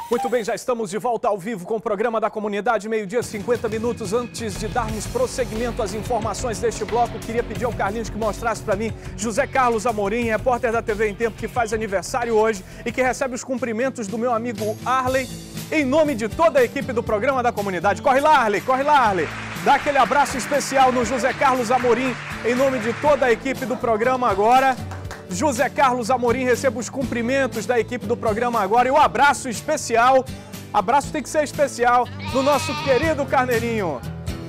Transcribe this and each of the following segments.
Muito bem, já estamos de volta ao vivo com o programa da comunidade, meio-dia, 50 minutos. Antes de darmos prosseguimento às informações deste bloco, queria pedir ao Carlinhos que mostrasse para mim José Carlos Amorim, repórter da TV em Tempo, que faz aniversário hoje e que recebe os cumprimentos do meu amigo Arley, em nome de toda a equipe do programa da comunidade. Corre lá, Arley, corre lá, Arley. Dá aquele abraço especial no José Carlos Amorim, em nome de toda a equipe do programa agora. José Carlos Amorim, receba os cumprimentos da equipe do programa agora e o abraço especial, abraço tem que ser especial, do nosso querido Carneirinho.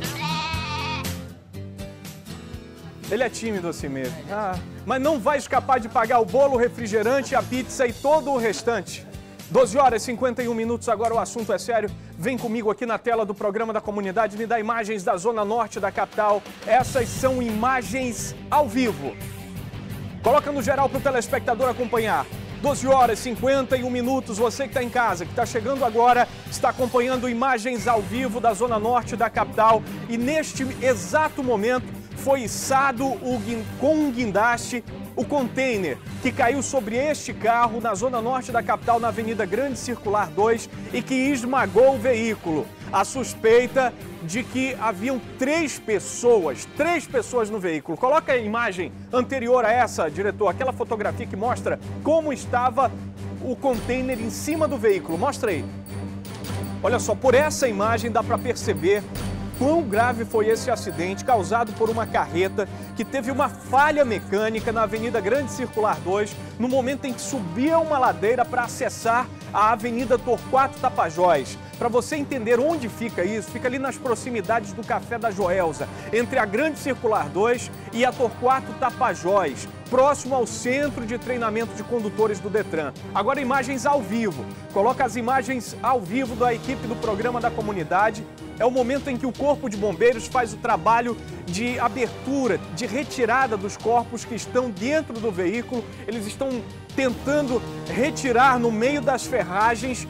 Ele é tímido assim mesmo, mas não vai escapar de pagar o bolo, o refrigerante, a pizza e todo o restante. 12 horas e 51 minutos, agora o assunto é sério. Vem comigo aqui na tela do programa da comunidade, me dá imagens da zona norte da capital. Essas são imagens ao vivo. Coloca no geral para o telespectador acompanhar. 12 horas e 51 minutos, você que está em casa, que está chegando agora, está acompanhando imagens ao vivo da zona norte da capital. E neste exato momento foi içado com um guindaste o container que caiu sobre este carro na zona norte da capital, na Avenida Grande Circular 2, e que esmagou o veículo. A suspeita de que haviam três pessoas no veículo. Coloca a imagem anterior a essa, diretor, aquela fotografia que mostra como estava o container em cima do veículo. Mostra aí. Olha só, por essa imagem dá para perceber quão grave foi esse acidente causado por uma carreta que teve uma falha mecânica na Avenida Grande Circular 2, no momento em que subia uma ladeira para acessar a Avenida Torquato Tapajós. Para você entender onde fica isso, fica ali nas proximidades do Café da Joelza, entre a Grande Circular 2 e a Torquato Tapajós, próximo ao Centro de Treinamento de Condutores do Detran. Agora imagens ao vivo. Coloca as imagens ao vivo da equipe do programa da comunidade. É o momento em que o Corpo de Bombeiros faz o trabalho de abertura, de retirada dos corpos que estão dentro do veículo. Eles estão tentando retirar no meio das ferragens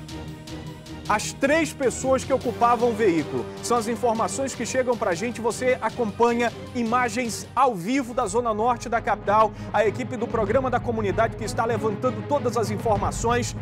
as três pessoas que ocupavam o veículo. São as informações que chegam para a gente. Você acompanha imagens ao vivo da zona norte da capital. A equipe do programa da comunidade que está levantando todas as informações.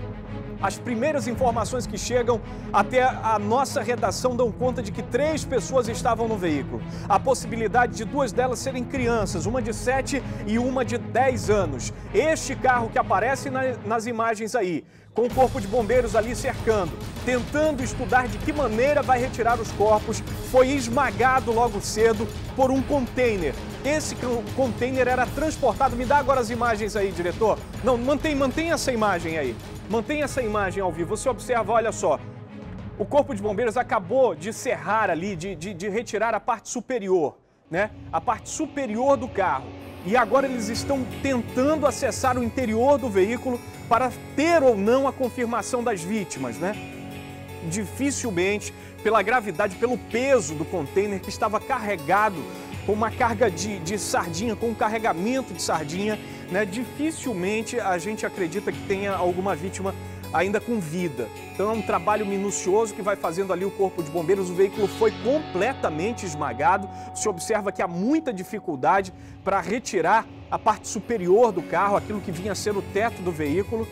As primeiras informações que chegam até a nossa redação dão conta de que três pessoas estavam no veículo. A possibilidade de duas delas serem crianças, uma de 7 e uma de 10 anos. Este carro que aparece nas imagens aí, com o Corpo de Bombeiros ali cercando, tentando estudar de que maneira vai retirar os corpos, foi esmagado logo cedo por um container. Esse container era transportado. Me dá agora as imagens aí, diretor. Não, mantém essa imagem aí. Mantenha essa imagem ao vivo. Você observa, olha só, o Corpo de Bombeiros acabou de serrar ali, de retirar a parte superior, né? A parte superior do carro. E agora eles estão tentando acessar o interior do veículo para ter ou não a confirmação das vítimas, né? Dificilmente, pela gravidade, pelo peso do container que estava carregado com uma carga de sardinha, com um carregamento de sardinha, né? Dificilmente a gente acredita que tenha alguma vítima ainda com vida. Então é um trabalho minucioso que vai fazendo ali o Corpo de Bombeiros. O veículo foi completamente esmagado. Você observa que há muita dificuldade para retirar a parte superior do carro, aquilo que vinha a ser o teto do veículo.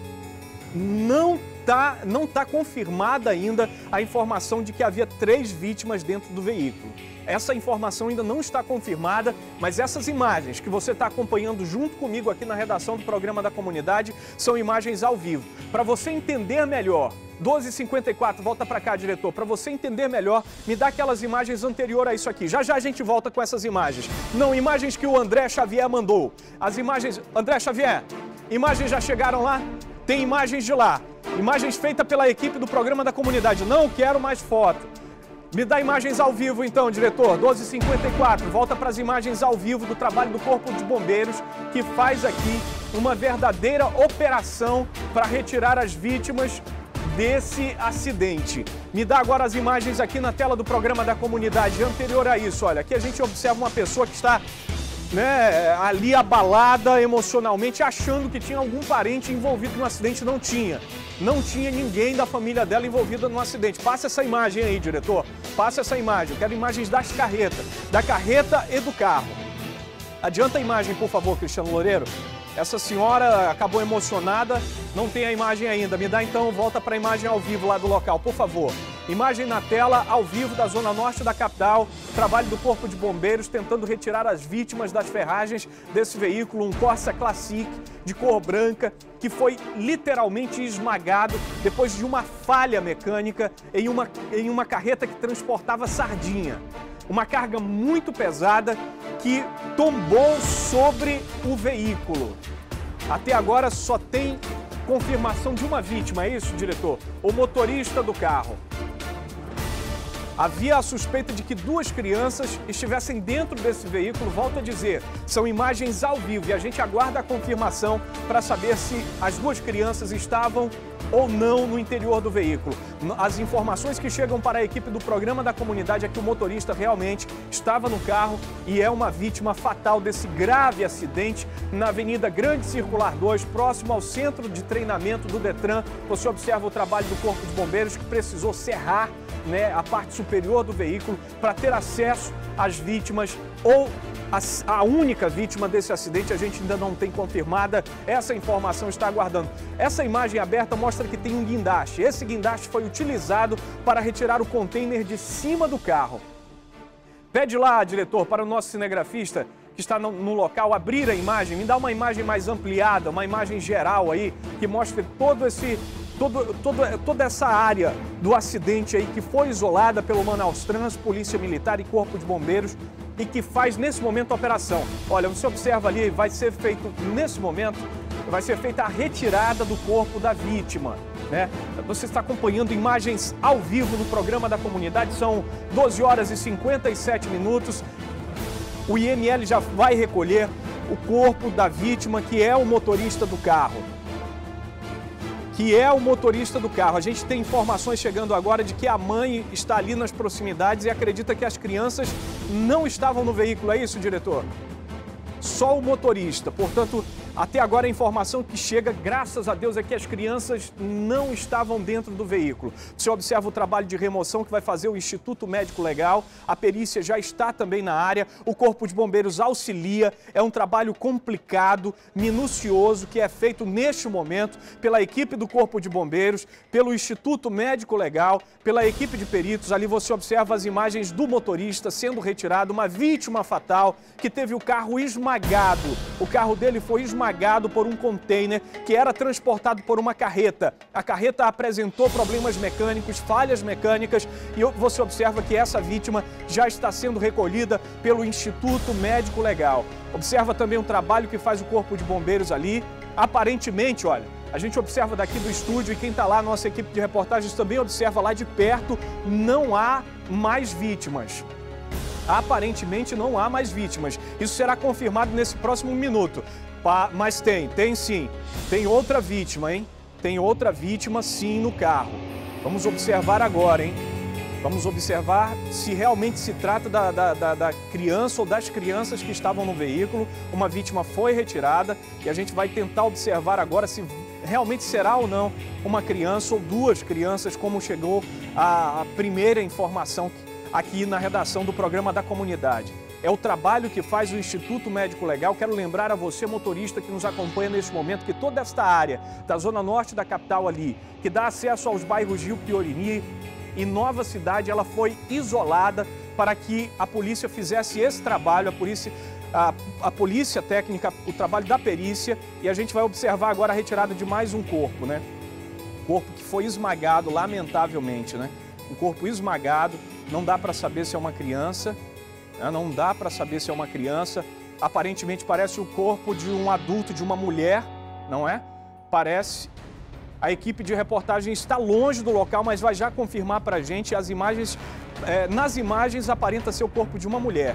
Não tá confirmada ainda a informação de que havia 3 vítimas dentro do veículo. Essa informação ainda não está confirmada, mas essas imagens que você está acompanhando junto comigo aqui na redação do programa da comunidade são imagens ao vivo. Para você entender melhor, 12h54, volta para cá, diretor. Para você entender melhor, me dá aquelas imagens anteriores a isso aqui. Já já a gente volta com essas imagens. Não, imagens que o André Xavier mandou. As imagens... André Xavier, imagens já chegaram lá? Tem imagens de lá. Imagens feitas pela equipe do programa da comunidade. Não quero mais foto. Me dá imagens ao vivo então, diretor. 12h54, volta para as imagens ao vivo do trabalho do Corpo de Bombeiros, que faz aqui uma verdadeira operação para retirar as vítimas desse acidente. Me dá agora as imagens aqui na tela do programa da comunidade. Anterior a isso, olha, aqui a gente observa uma pessoa que está, né, ali abalada emocionalmente, achando que tinha algum parente envolvido no acidente. Não tinha. Não tinha ninguém da família dela envolvida no acidente. Passa essa imagem aí, diretor. Passa essa imagem. Eu quero imagens das carretas. Da carreta e do carro. Adianta a imagem, por favor, Cristiano Loureiro. Essa senhora acabou emocionada, não tem a imagem ainda. Me dá então, volta para a imagem ao vivo lá do local, por favor. Imagem na tela, ao vivo, da zona norte da capital. Trabalho do Corpo de Bombeiros tentando retirar as vítimas das ferragens desse veículo, um Corsa Classic de cor branca, que foi literalmente esmagado depois de uma falha mecânica em uma carreta que transportava sardinha. Uma carga muito pesada que tombou sobre o veículo. Até agora só tem confirmação de uma vítima, é isso, diretor? O motorista do carro. Havia a suspeita de que duas crianças estivessem dentro desse veículo. Volto a dizer, são imagens ao vivo e a gente aguarda a confirmação para saber se as duas crianças estavam ou não no interior do veículo. As informações que chegam para a equipe do programa da comunidade é que o motorista realmente estava no carro e é uma vítima fatal desse grave acidente na Avenida Grande Circular 2, próximo ao centro de treinamento do Detran. Você observa o trabalho do Corpo de Bombeiros, que precisou serrar, né, a parte superior do veículo para ter acesso às vítimas, ou a única vítima desse acidente a gente ainda não tem confirmada. Essa informação está aguardando. Essa imagem aberta mostra que tem um guindaste. Esse guindaste foi utilizado para retirar o container de cima do carro. Pede lá, diretor, para o nosso cinegrafista que está no local abrir a imagem. Me dá uma imagem mais ampliada, uma imagem geral aí, que mostre toda essa área do acidente aí, que foi isolada pelo Manaus Trans, Polícia Militar e Corpo de Bombeiros, e que faz nesse momento a operação. Olha, você observa ali, vai ser feito nesse momento, vai ser feita a retirada do corpo da vítima, né? Você está acompanhando imagens ao vivo no programa da comunidade, são 12 horas e 57 minutos. O IML já vai recolher o corpo da vítima, que é o motorista do carro. A gente tem informações chegando agora de que a mãe está ali nas proximidades e acredita que as crianças não estavam no veículo. É isso, diretor? Só o motorista. Portanto, até agora a informação que chega, graças a Deus, é que as crianças não estavam dentro do veículo. Você observa o trabalho de remoção que vai fazer o Instituto Médico Legal, a perícia já está também na área, o Corpo de Bombeiros auxilia, é um trabalho complicado, minucioso, que é feito neste momento pela equipe do Corpo de Bombeiros, pelo Instituto Médico Legal, pela equipe de peritos. Ali você observa as imagens do motorista sendo retirado, uma vítima fatal que teve o carro esmagado. O carro dele foi esmagado por um container que era transportado por uma carreta. A carreta apresentou problemas mecânicos, falhas mecânicas, e você observa que essa vítima já está sendo recolhida pelo Instituto Médico Legal. Observa também o trabalho que faz o Corpo de Bombeiros ali. Aparentemente, olha, a gente observa daqui do estúdio, e quem está lá, nossa equipe de reportagens também observa lá de perto, não há mais vítimas. Aparentemente não há mais vítimas. Isso será confirmado nesse próximo minuto. Mas tem sim. Tem outra vítima, hein? Tem outra vítima sim no carro. Vamos observar agora, hein? Vamos observar se realmente se trata da criança ou das crianças que estavam no veículo. Uma vítima foi retirada e a gente vai tentar observar agora se realmente será ou não uma criança ou duas crianças, como chegou a primeira informação aqui na redação do programa da comunidade. É o trabalho que faz o Instituto Médico Legal. Quero lembrar a você, motorista, que nos acompanha neste momento, que toda esta área da zona norte da capital ali, que dá acesso aos bairros Rio Piorini e Nova Cidade, ela foi isolada para que a polícia fizesse esse trabalho, a polícia técnica, o trabalho da perícia, e a gente vai observar agora a retirada de mais um corpo, né? Corpo que foi esmagado, lamentavelmente, né? Um corpo esmagado, não dá para saber se é uma criança, né? Não dá para saber se é uma criança. Aparentemente parece o corpo de um adulto, de uma mulher, não é? Parece. A equipe de reportagem está longe do local, mas vai já confirmar para a gente as imagens. Nas imagens aparenta ser o corpo de uma mulher.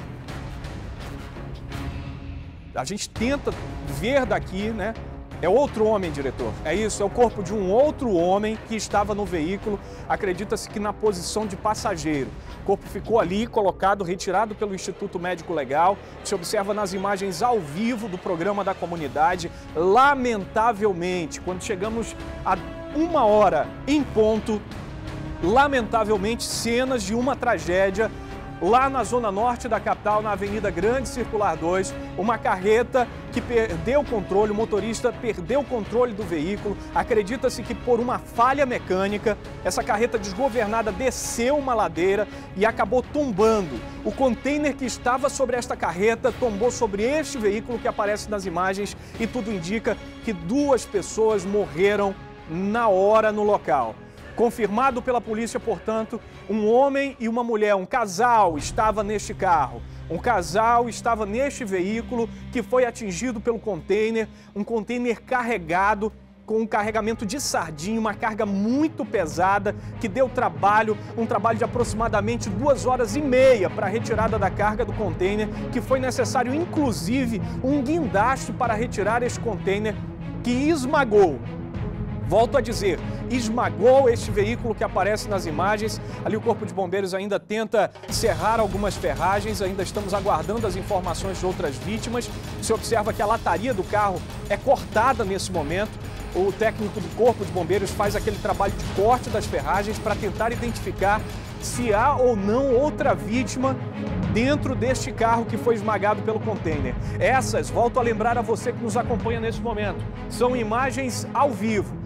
A gente tenta ver daqui, né? É outro homem, diretor. É isso, é o corpo de um outro homem que estava no veículo, acredita-se que na posição de passageiro. O corpo ficou ali, colocado, retirado pelo Instituto Médico Legal. Se observa nas imagens ao vivo do programa da comunidade. Lamentavelmente, quando chegamos a 1h em ponto, lamentavelmente, cenas de uma tragédia lá na zona norte da capital, na Avenida Grande Circular 2, uma carreta que perdeu o controle, o motorista perdeu o controle do veículo. Acredita-se que por uma falha mecânica, essa carreta desgovernada desceu uma ladeira e acabou tombando. O container que estava sobre esta carreta tombou sobre este veículo que aparece nas imagens e tudo indica que 2 pessoas morreram na hora no local. Confirmado pela polícia, portanto, um homem e uma mulher, um casal, estava neste carro. Um casal estava neste veículo que foi atingido pelo container, um container carregado com um carregamento de sardinha, uma carga muito pesada que deu trabalho, um trabalho de aproximadamente 2 horas e meia para a retirada da carga do container, que foi necessário inclusive um guindaste para retirar este container que esmagou. Volto a dizer, esmagou este veículo que aparece nas imagens. Ali o Corpo de Bombeiros ainda tenta serrar algumas ferragens, ainda estamos aguardando as informações de outras vítimas. Se observa que a lataria do carro é cortada nesse momento. O técnico do Corpo de Bombeiros faz aquele trabalho de corte das ferragens para tentar identificar se há ou não outra vítima dentro deste carro que foi esmagado pelo container. Essas, volto a lembrar a você que nos acompanha nesse momento, são imagens ao vivo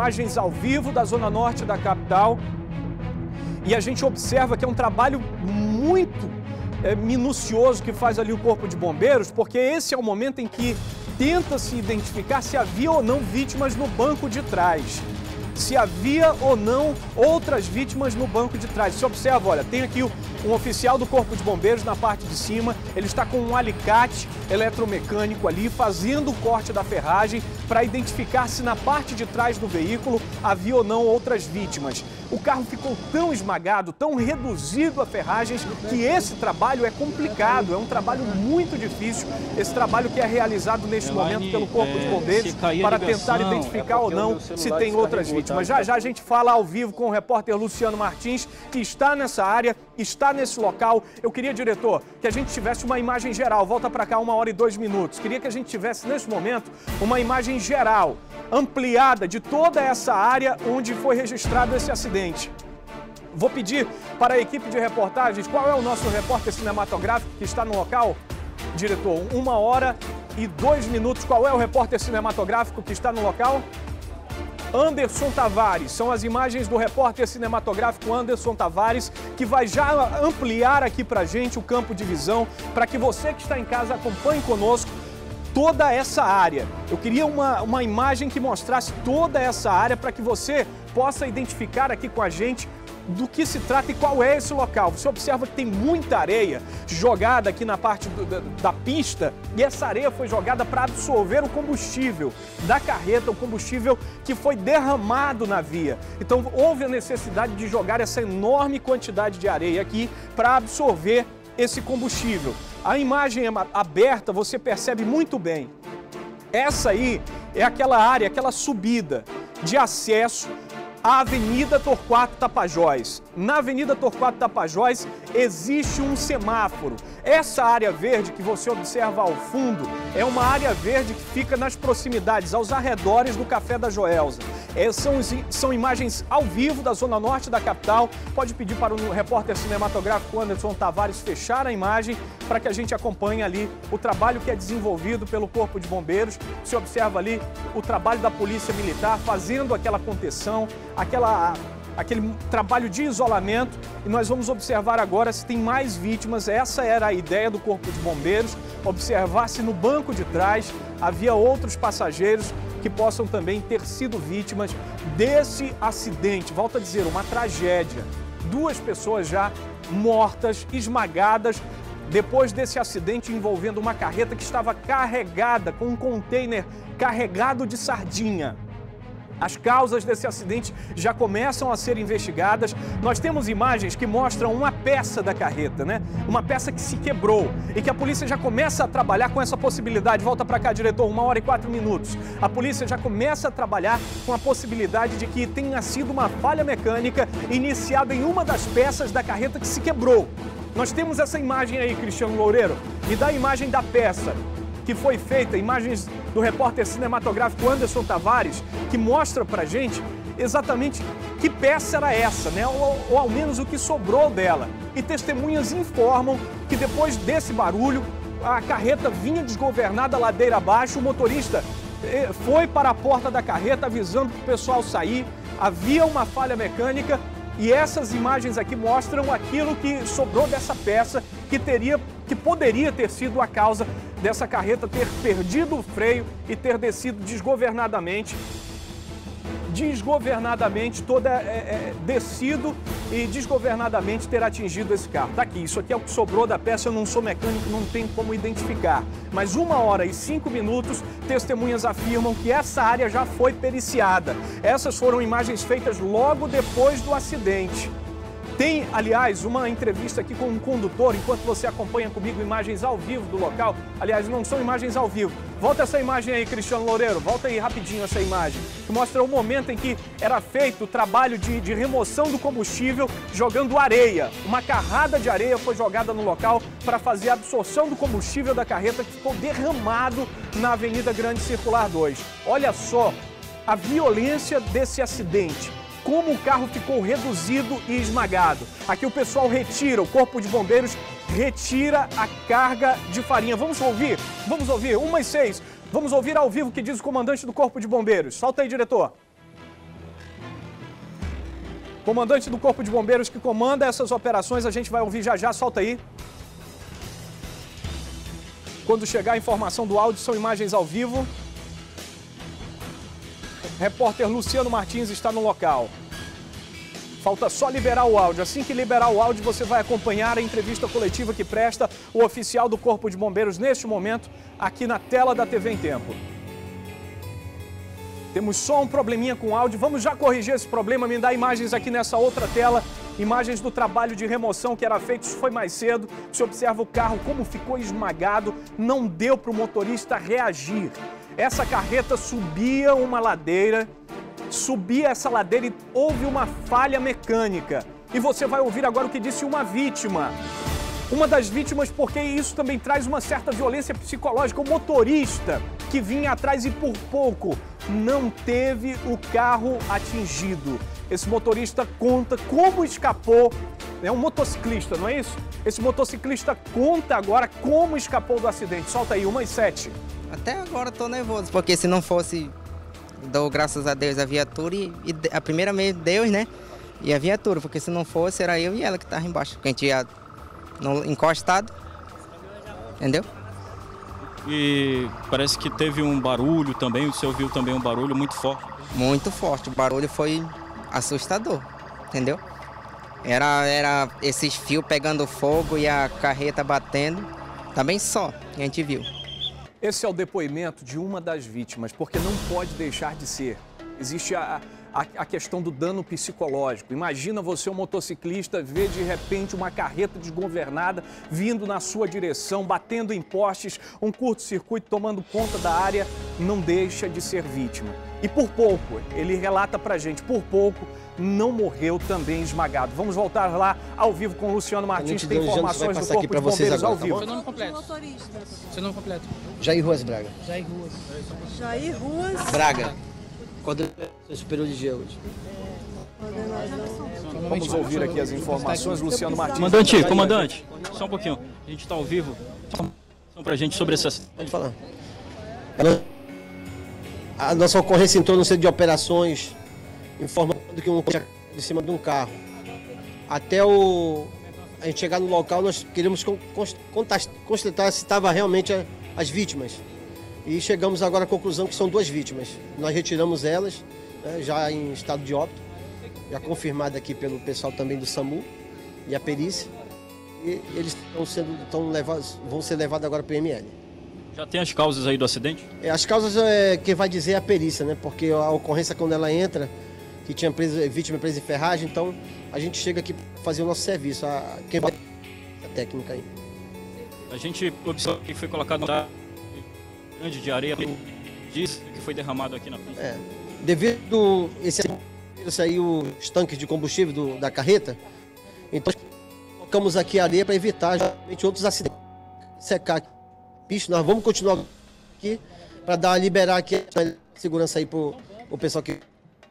da zona norte da capital. E a gente observa que é um trabalho muito minucioso que faz ali o Corpo de Bombeiros, porque esse é o momento em que tenta-se identificar se havia ou não vítimas no banco de trás. Se havia ou não outras vítimas no banco de trás. Você observa, olha, tem aqui um oficial do Corpo de Bombeiros na parte de cima, ele está com um alicate eletromecânico ali, fazendo o corte da ferragem para identificar se na parte de trás do veículo havia ou não outras vítimas. O carro ficou tão esmagado, tão reduzido a ferragens, que esse trabalho é complicado, é um trabalho muito difícil, esse trabalho que é realizado neste momento pelo Corpo de Bombeiros para tentar identificar ou não se tem outras vítimas. Já já a gente fala ao vivo com o repórter Luciano Martins, que está nessa área, está nesse local. Eu queria, diretor, que a gente tivesse uma imagem geral. Volta para cá, 1 hora e 2 minutos. Queria que a gente tivesse, nesse momento, uma imagem geral, ampliada de toda essa área onde foi registrado esse acidente. Vou pedir para a equipe de reportagens, qual é o nosso repórter cinematográfico que está no local? Diretor, 1 hora e 2 minutos. Qual é o repórter cinematográfico que está no local? Anderson Tavares, são as imagens do repórter cinematográfico Anderson Tavares, que vai já ampliar aqui pra gente o campo de visão, para que você que está em casa acompanhe conosco toda essa área. Eu queria uma imagem que mostrasse toda essa área para que você possa identificar aqui com a gente do que se trata e qual é esse local. Você observa que tem muita areia jogada aqui na parte da pista, e essa areia foi jogada para absorver o combustível da carreta, o combustível que foi derramado na via. Então houve a necessidade de jogar essa enorme quantidade de areia aqui para absorver esse combustível. A imagem aberta você percebe muito bem. Essa aí é aquela área, aquela subida de acesso a Avenida Torquato Tapajós. Na Avenida Torquato Tapajós existe um semáforo. Essa área verde que você observa ao fundo é uma área verde que fica nas proximidades, aos arredores do Café da Joelza. São imagens ao vivo da zona norte da capital. Pode pedir para o repórter cinematográfico Anderson Tavares fechar a imagem para que a gente acompanhe ali o trabalho que é desenvolvido pelo Corpo de Bombeiros. Você observa ali o trabalho da Polícia Militar fazendo aquela contenção, aquele trabalho de isolamento, e nós vamos observar agora se tem mais vítimas. Essa era a ideia do Corpo de Bombeiros, observar se no banco de trás havia outros passageiros que possam também ter sido vítimas desse acidente. Volto a dizer, uma tragédia. 2 pessoas já mortas, esmagadas, depois desse acidente envolvendo uma carreta que estava carregada com um container carregado de sardinha. As causas desse acidente já começam a ser investigadas. Nós temos imagens que mostram uma peça da carreta, né? Uma peça que se quebrou e que a polícia já começa a trabalhar com essa possibilidade. Volta para cá, diretor, 1 hora e 4 minutos. A polícia já começa a trabalhar com a possibilidade de que tenha sido uma falha mecânica iniciada em uma das peças da carreta que se quebrou. Nós temos essa imagem aí, Cristiano Loureiro. Me dá a imagem da peça que foi feita, imagens do repórter cinematográfico Anderson Tavares, que mostra pra gente exatamente que peça era essa, né? Ou ao menos o que sobrou dela. E testemunhas informam que depois desse barulho, a carreta vinha desgovernada ladeira abaixo, o motorista foi para a porta da carreta avisando para o pessoal sair, havia uma falha mecânica e essas imagens aqui mostram aquilo que sobrou dessa peça que poderia ter sido a causa dessa carreta ter perdido o freio e ter descido desgovernadamente, descido e desgovernadamente ter atingido esse carro. Tá aqui, isso aqui é o que sobrou da peça, eu não sou mecânico, não tenho como identificar. Mas 1h05, testemunhas afirmam que essa área já foi periciada. Essas foram imagens feitas logo depois do acidente. Tem, aliás, uma entrevista aqui com um condutor, enquanto você acompanha comigo imagens ao vivo do local. Aliás, não são imagens ao vivo. Volta essa imagem aí, Cristiano Loureiro. Volta aí rapidinho essa imagem, que mostra o momento em que era feito o trabalho de remoção do combustível jogando areia. Uma carrada de areia foi jogada no local para fazer a absorção do combustível da carreta que ficou derramado na Avenida Grande Circular 2. Olha só a violência desse acidente. Como o carro ficou reduzido e esmagado. Aqui o pessoal retira, o Corpo de Bombeiros retira a carga de farinha. Vamos ouvir? Vamos ouvir, 1h06. Vamos ouvir ao vivo o que diz o comandante do Corpo de Bombeiros. Solta aí, diretor. Comandante do Corpo de Bombeiros que comanda essas operações, a gente vai ouvir já já, solta aí. Quando chegar a informação do áudio, são imagens ao vivo. Repórter Luciano Martins está no local. Falta só liberar o áudio. Assim que liberar o áudio, você vai acompanhar a entrevista coletiva que presta o oficial do Corpo de Bombeiros neste momento, aqui na tela da TV em Tempo. Temos só um probleminha com o áudio. Vamos já corrigir esse problema. Me dá imagens aqui nessa outra tela. Imagens do trabalho de remoção que era feito. Isso foi mais cedo. Você observa o carro como ficou esmagado. Não deu para o motorista reagir. Essa carreta subia uma ladeira, e houve uma falha mecânica. E você vai ouvir agora o que disse uma vítima. Uma das vítimas, porque isso também traz uma certa violência psicológica. O motorista que vinha atrás e por pouco não teve o carro atingido. Esse motorista conta como escapou. É um motociclista, não é isso? Esse motociclista conta agora como escapou do acidente. Solta aí, 1h07. Até agora estou nervoso, porque se não fosse, dou graças a Deus a viatura e a primeira meio Deus, né? E a viatura, porque se não fosse era eu e ela que estava embaixo, porque a gente ia encostado, entendeu? E parece que teve um barulho também, o senhor viu também um barulho muito forte. Muito forte, o barulho foi assustador, entendeu? Era esses fios pegando fogo e a carreta batendo, também só que a gente viu. Esse é o depoimento de uma das vítimas, porque não pode deixar de ser. Existe a questão do dano psicológico. Imagina você, um motociclista, ver de repente uma carreta desgovernada vindo na sua direção, batendo em postes, um curto-circuito tomando conta da área, não deixa de ser vítima. E por pouco, ele relata pra gente, por pouco, não morreu também esmagado. Vamos voltar lá ao vivo com o Luciano Martins, tem informações do Corpo de Bombeiros ao vivo. Seu nome completo. Seu nome completo. Jair Ruas Braga. Jair Ruas. Jair Ruas Braga. Coordenador superior de geologia. Vamos ouvir aqui as informações, Luciano Martins. Comandante, só um pouquinho. A gente está ao vivo. Pra gente sobre esse acidente. Pode falar. A nossa ocorrência entrou no centro de operações informando que um tinha de cima de um carro. Até a gente chegar no local, nós queríamos constatar se estava realmente as vítimas. E chegamos agora à conclusão que são 2 vítimas. Nós retiramos elas, né, já em estado de óbito, já confirmado aqui pelo pessoal também do SAMU e a perícia. E eles vão ser levados agora para o IML. Já tem as causas aí do acidente? As causas, quem vai dizer é a perícia, né? Porque a ocorrência, quando ela entra, que tinha vítima presa em ferragem, então a gente chega aqui para fazer o nosso serviço. Quem vai a técnica aí. A gente observou que foi colocado um grande de areia, disse que foi derramado aqui na pista. Devido esse aí, os tanques de combustível da carreta, então colocamos aqui a areia para evitar justamente outros acidentes. Secar aqui a pista, nós vamos continuar aqui para liberar aqui a segurança aí para o pessoal que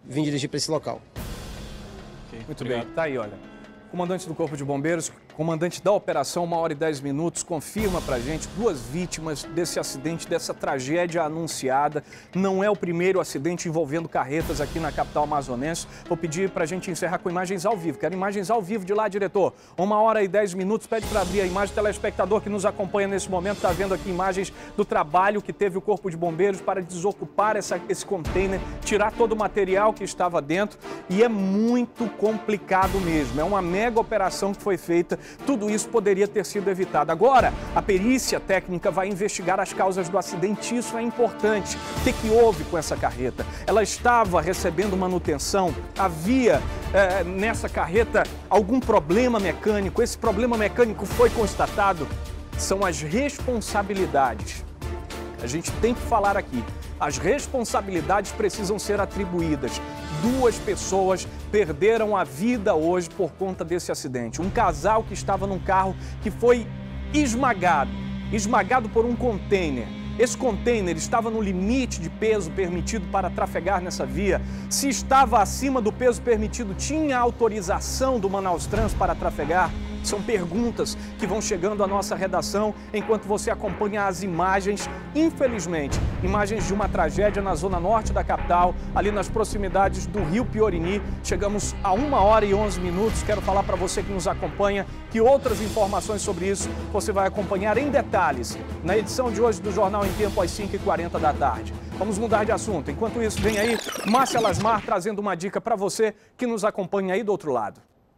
vim dirigir para esse local. Muito bem, tá aí, olha. Comandante do Corpo de Bombeiros, comandante da operação, 1h10, confirma pra gente 2 vítimas desse acidente, dessa tragédia anunciada. Não é o primeiro acidente envolvendo carretas aqui na capital amazonense. Vou pedir pra gente encerrar com imagens ao vivo. Quero imagens ao vivo de lá, diretor. 1h10, pede para abrir a imagem. O telespectador que nos acompanha nesse momento está vendo aqui imagens do trabalho que teve o Corpo de Bombeiros para desocupar esse container, tirar todo o material que estava dentro. E é muito complicado mesmo. É uma mega operação que foi feita. Tudo isso poderia ter sido evitado. Agora, a perícia técnica vai investigar as causas do acidente. Isso é importante. O que houve com essa carreta? Ela estava recebendo manutenção? Havia nessa carreta algum problema mecânico? Esse problema mecânico foi constatado? São as responsabilidades. A gente tem que falar aqui. As responsabilidades precisam ser atribuídas. 2 pessoas perderam a vida hoje por conta desse acidente. Um casal que estava num carro que foi esmagado por um container. Esse container estava no limite de peso permitido para trafegar nessa via. Se estava acima do peso permitido, tinha autorização do Manaus Trans para trafegar? São perguntas que vão chegando à nossa redação enquanto você acompanha as imagens, infelizmente, imagens de uma tragédia na zona norte da capital, ali nas proximidades do Rio Piorini. Chegamos a 1h11. Quero falar para você que nos acompanha que outras informações sobre isso você vai acompanhar em detalhes na edição de hoje do Jornal em Tempo às 5h40 da tarde. Vamos mudar de assunto. Enquanto isso, vem aí Márcia Lasmar trazendo uma dica para você que nos acompanha aí do outro lado.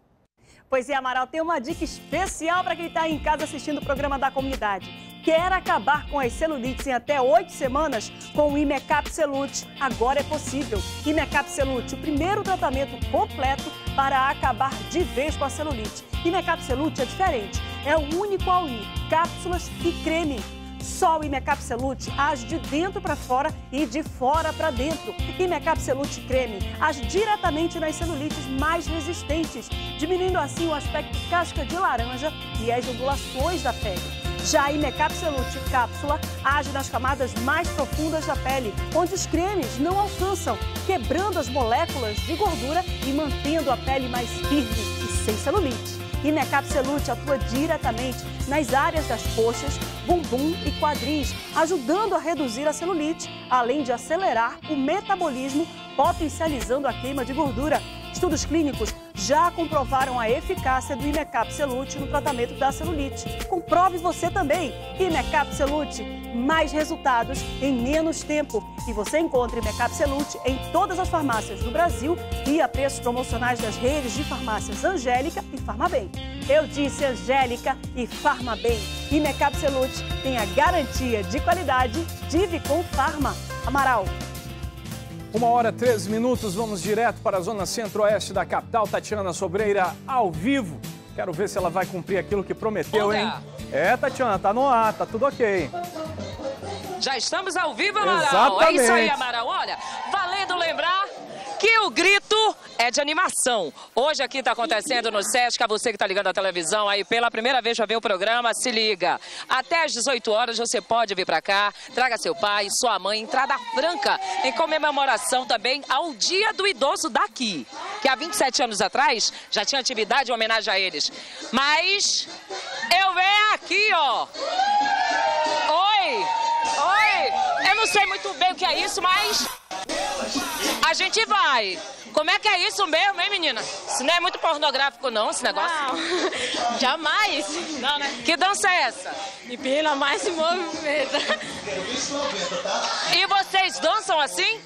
Pois é, Amaral, tem uma dica especial para quem está aí em casa assistindo o programa da comunidade. Quer acabar com as celulites em até 8 semanas? Com o Imecap Celute, agora é possível. Imecap Celute, o primeiro tratamento completo para acabar de vez com a celulite. Imecap Celute é diferente, é o único a unir cápsulas e creme. Só o Imecap Celute age de dentro para fora e de fora para dentro. Imecap Celute Creme age diretamente nas celulites mais resistentes, diminuindo assim o aspecto casca de laranja e as ondulações da pele. Já a Imecap Celute Cápsula age nas camadas mais profundas da pele, onde os cremes não alcançam, quebrando as moléculas de gordura e mantendo a pele mais firme e sem celulite. Imecap Celute atua diretamente nas áreas das coxas, bumbum e quadris, ajudando a reduzir a celulite, além de acelerar o metabolismo, potencializando a queima de gordura. Estudos clínicos já comprovaram a eficácia do Imecap Celute no tratamento da celulite. Comprove você também. Imecap Celute, mais resultados em menos tempo. E você encontra Imecap Celute em todas as farmácias do Brasil e a preços promocionais das redes de farmácias Angélica e Farmabem. Eu disse Angélica e Farmabem. Imecap Celute tem a garantia de qualidade de Vicom Farma. Amaral. 1h13, vamos direto para a zona centro-oeste da capital. Tatiana Sobreira, ao vivo. Quero ver se ela vai cumprir aquilo que prometeu, hein? É, Tatiana, tá no ar, tá tudo ok. Já estamos ao vivo, Amaral. Exatamente. É isso aí, Amaral. Olha, valendo lembrar que o grito é de animação. Hoje aqui está acontecendo no Sesc, a você que está ligando a televisão aí pela primeira vez já vê o programa, se liga. Até às 18 horas você pode vir para cá, traga seu pai, sua mãe, entrada franca em comemoração também ao Dia do Idoso daqui, que há 27 anos atrás já tinha atividade em homenagem a eles. Mas eu venho aqui, ó. Oi, eu não sei muito bem o que é isso, mas a gente vai. Como é que é isso mesmo, hein, menina? Isso não é muito pornográfico, não, esse negócio? Não, jamais. Não, né? Que dança é essa? Empina mais se movimenta. E vocês dançam assim?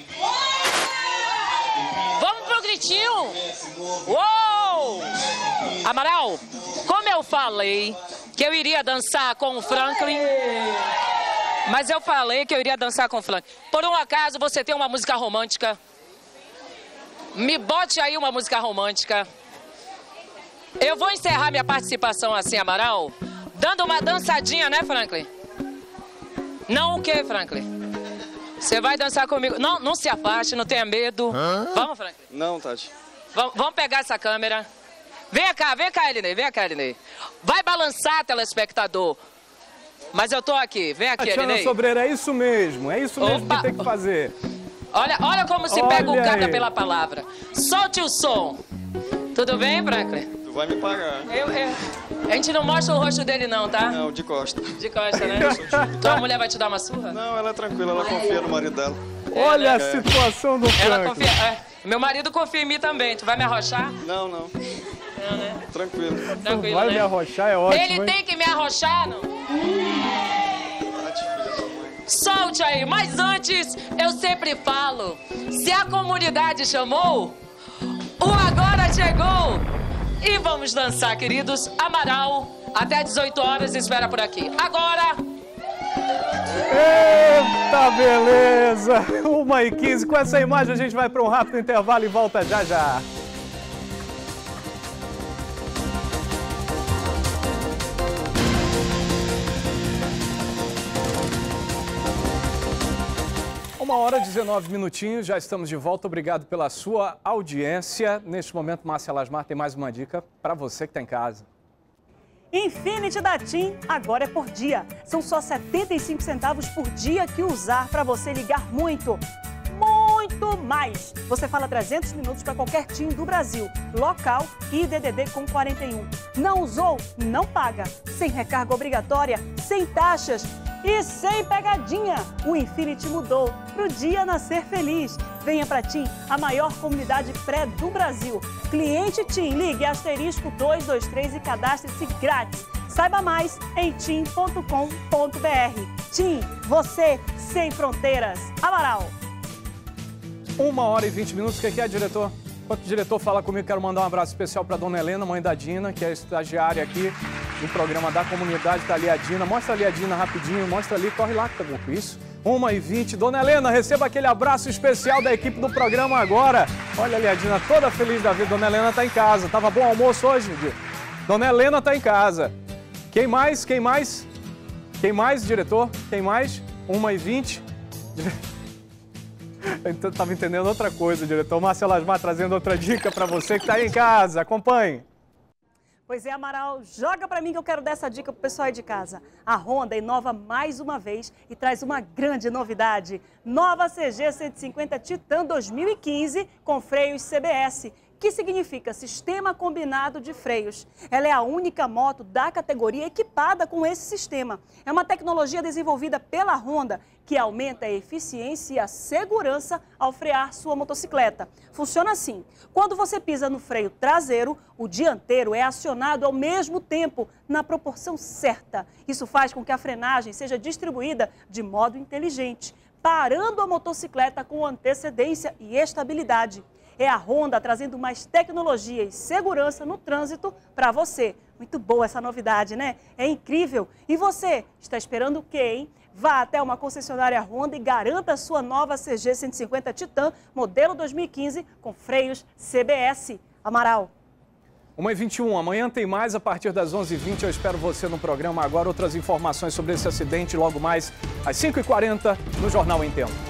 Vamos pro gritinho? Uou! Amaral, como eu falei que eu iria dançar com o Franklin... Mas eu falei que eu iria dançar com o Franklin. Por um acaso você tem uma música romântica? Me bote aí uma música romântica. Eu vou encerrar minha participação assim, Amaral, dando uma dançadinha, né, Franklin? Não o quê, Franklin? Você vai dançar comigo? Não, não se afaste, não tenha medo. Vamos, Franklin? Não, Tati. Vamos pegar essa câmera. Vem cá, Elinei, vem cá, Elinei. Vai balançar, telespectador. Mas eu tô aqui, vem aqui, Tatiana Elinei. Sobreira, é isso mesmo que tem que fazer. Olha como se pega o cabra pela palavra. Solte o som. Tudo bem, Franklin? Tu vai me pagar. A gente não mostra o rosto dele não, tá? Não, de costa. De costa, né? Tua mulher vai te dar uma surra? Não, ela é tranquila, ela confia no marido dela. Olha a situação do Franklin. Ela confia. Meu marido confia em mim também. Tu vai me arrochar? Não, não. Não, né? Tranquilo. Tranquilo, vai né? me arrochar, é ótimo. Ele tem que me arrochar, não? Solte aí, mas antes eu sempre falo, se a comunidade chamou, o agora chegou. E vamos dançar, queridos. Amaral, até 18 horas, espera por aqui. Agora... Eita, beleza! 1h15. Com essa imagem a gente vai para um rápido intervalo e volta já já. Uma hora e 19 minutinhos, já estamos de volta. Obrigado pela sua audiência. Neste momento, Márcia Lasmar tem mais uma dica para você que está em casa. Infinity da TIM agora é por dia. São só 75 centavos por dia que usar para você ligar muito mais. Você fala 300 minutos para qualquer TIM do Brasil, local e DDD com 41. Não usou? Não paga. Sem recarga obrigatória, sem taxas e sem pegadinha. O Infinity mudou para o dia nascer feliz. Venha para TIM, a maior comunidade pré do Brasil. Cliente TIM, ligue asterisco 223 e cadastre-se grátis. Saiba mais em tim.com.br. TIM, você sem fronteiras. Amaral. 1h20. O que é, diretor? Enquanto o diretor fala comigo, quero mandar um abraço especial para a dona Helena, mãe da Dina, que é estagiária aqui no programa da comunidade. Está ali a Dina. Mostra ali a Dina rapidinho, mostra ali, corre lá que tá com isso. 1h20. Dona Helena, receba aquele abraço especial da equipe do programa agora. Olha ali a Dina toda feliz da vida. Dona Helena está em casa. Tava bom almoço hoje, Dina? Dona Helena está em casa. Quem mais? Quem mais? Quem mais, diretor? Quem mais? 1h20. Eu estava entendendo outra coisa, diretor. Márcia Lasmar trazendo outra dica para você que está aí em casa. Acompanhe. Pois é, Amaral, joga para mim que eu quero dar essa dica pro pessoal aí de casa. A Honda inova mais uma vez e traz uma grande novidade. Nova CG 150 Titan 2015 com freios CBS, que significa Sistema Combinado de Freios. Ela é a única moto da categoria equipada com esse sistema. É uma tecnologia desenvolvida pela Honda que aumenta a eficiência e a segurança ao frear sua motocicleta. Funciona assim: quando você pisa no freio traseiro, o dianteiro é acionado ao mesmo tempo, na proporção certa. Isso faz com que a frenagem seja distribuída de modo inteligente, parando a motocicleta com antecedência e estabilidade. É a Honda trazendo mais tecnologia e segurança no trânsito para você. Muito boa essa novidade, né? É incrível. E você, está esperando o quê, hein? Vá até uma concessionária Honda e garanta a sua nova CG 150 Titan, modelo 2015, com freios CBS. Amaral. 1h21, amanhã tem mais a partir das 11h20. Eu espero você no programa agora. Outras informações sobre esse acidente logo mais às 5h40 no Jornal em Tempo.